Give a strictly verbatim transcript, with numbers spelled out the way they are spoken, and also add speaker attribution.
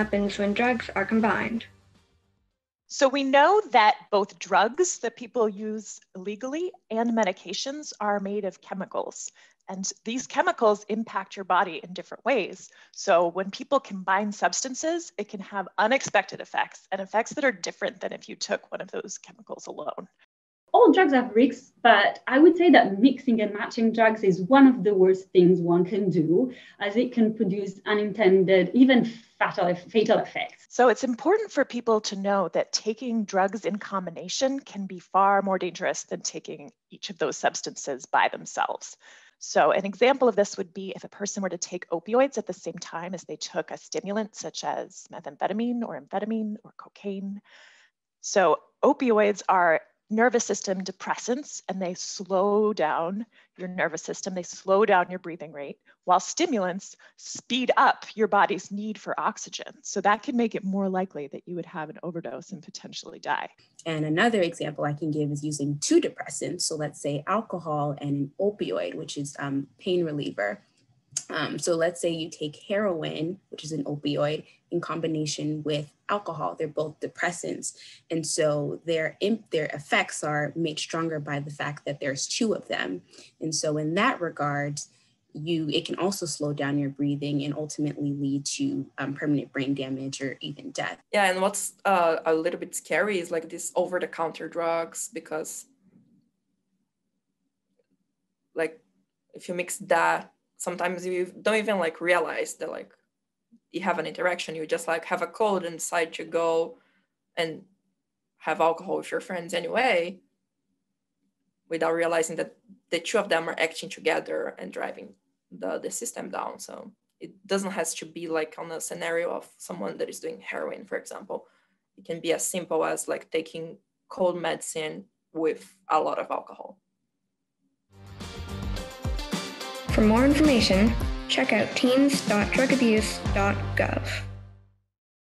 Speaker 1: happens when drugs are combined.
Speaker 2: So we know that both drugs that people use illegally and medications are made of chemicals. And these chemicals impact your body in different ways. So when people combine substances, it can have unexpected effects and effects that are different than if you took one of those chemicals alone.
Speaker 3: All drugs have risks, but I would say that mixing and matching drugs is one of the worst things one can do, as it can produce unintended, even fatal, fatal effects.
Speaker 2: So it's important for people to know that taking drugs in combination can be far more dangerous than taking each of those substances by themselves. So an example of this would be if a person were to take opioids at the same time as they took a stimulant such as methamphetamine or amphetamine or cocaine. So opioids are nervous system depressants, and they slow down your nervous system, they slow down your breathing rate, while stimulants speed up your body's need for oxygen. So that can make it more likely that you would have an overdose and potentially die.
Speaker 4: And another example I can give is using two depressants. So let's say alcohol and an opioid, which is um, pain reliever. Um, so let's say you take heroin, which is an opioid, in combination with alcohol. They're both depressants. And so their, their effects are made stronger by the fact that there's two of them. And so in that regard, you it can also slow down your breathing and ultimately lead to um, permanent brain damage or even death.
Speaker 5: Yeah, and what's uh, a little bit scary is like these over-the-counter drugs, because like if you mix that, sometimes you don't even like realize that like you have an interaction. You just like have a cold and decide to go and have alcohol with your friends anyway, without realizing that the two of them are acting together and driving the, the system down. So it doesn't have to be like on a scenario of someone that is doing heroin, for example. It can be as simple as like taking cold medicine with a lot of alcohol.
Speaker 1: For more information, check out teens dot drug abuse dot gov.